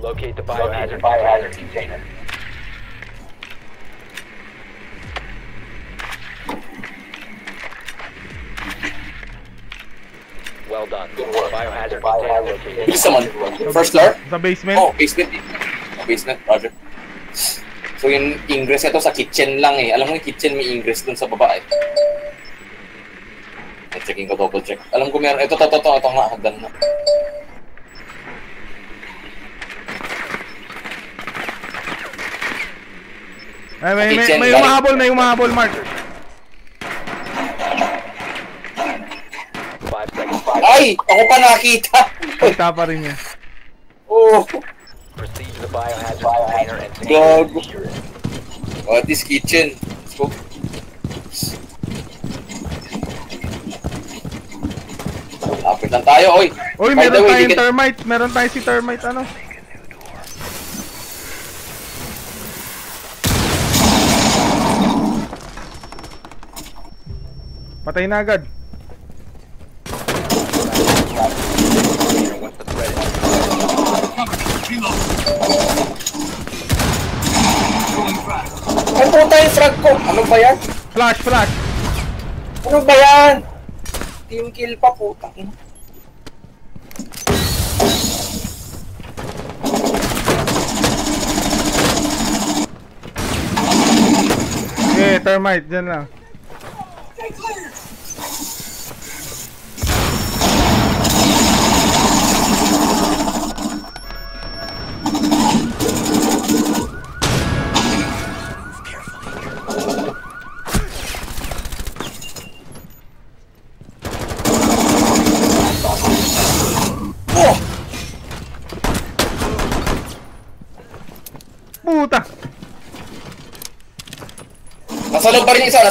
Locate the biohazard container. Well done. Biohazard container located. There's someone. First floor? Sa basement. Oh, basement. Basement, roger. So yung ingress ito sa kitchen lang eh. Alam mo yung kitchen may ingress dun sa baba eh. Checking ko, double check. Alam ko meron. Ito nga. Hagdan na. Ay, may umahabol, Mark. 5 seconds. Ay! Ako pa nakita! Pagta pa rin niya. Oh! Proceed to the biohazard container and Gago. secure it. What is kitchen? Let's go. Lapit lang tayo, oy! Uy, By the meron way, tayong di ka- termite. Meron tayong si termite, ano? Patay na agad. Once the threat is Ay, puta yung frag ko! Ano ba yan? Flash. Ano ba yan? Team kill pa, puta. Okay, termite, dyan lang. Oh! Puta! Nasa loob pa rin isa.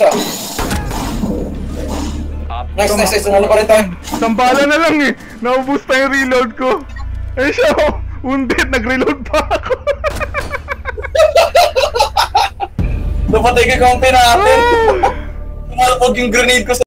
Nice. Nasa loob pa rin tayo. Isang bala na lang eh. Naubos pa yung reload ko. Eh siya, wounded. Nag-reload pa ako. Napatay ka kaunti natin. Tumalapog yung grenade ko sa